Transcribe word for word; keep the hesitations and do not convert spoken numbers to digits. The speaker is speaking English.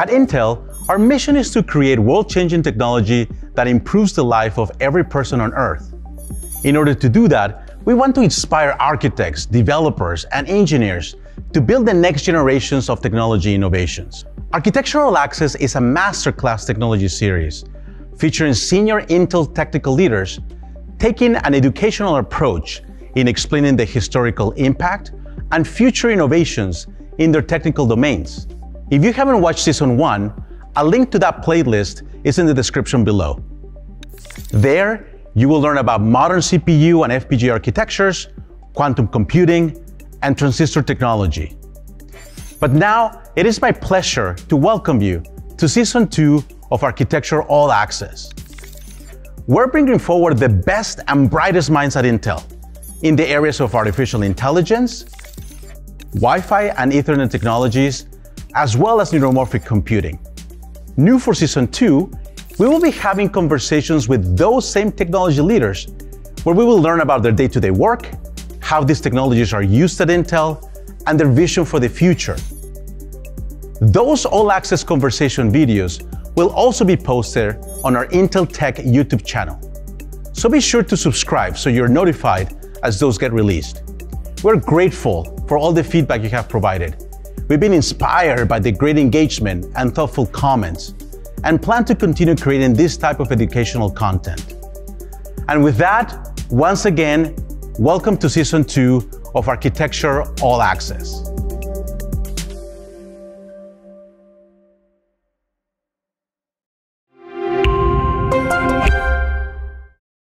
At Intel, our mission is to create world-changing technology that improves the life of every person on Earth. In order to do that, we want to inspire architects, developers, and engineers to build the next generations of technology innovations. Architectural All Access is a masterclass technology series featuring senior Intel technical leaders taking an educational approach in explaining the historical impact and future innovations in their technical domains. If you haven't watched Season one, a link to that playlist is in the description below. There, you will learn about modern C P U and F P G A architectures, quantum computing, and transistor technology. But now, it is my pleasure to welcome you to Season two of Architecture All Access. We're bringing forward the best and brightest minds at Intel in the areas of artificial intelligence, Wi-Fi and Ethernet technologies, as well as neuromorphic computing. New for Season two, we will be having conversations with those same technology leaders where we will learn about their day-to-day work, how these technologies are used at Intel, and their vision for the future. Those all-access conversation videos will also be posted on our Intel Tech YouTube channel. So be sure to subscribe so you're notified as those get released. We're grateful for all the feedback you have provided. We've been inspired by the great engagement and thoughtful comments, and plan to continue creating this type of educational content. And with that, once again, welcome to Season two of Architecture All Access.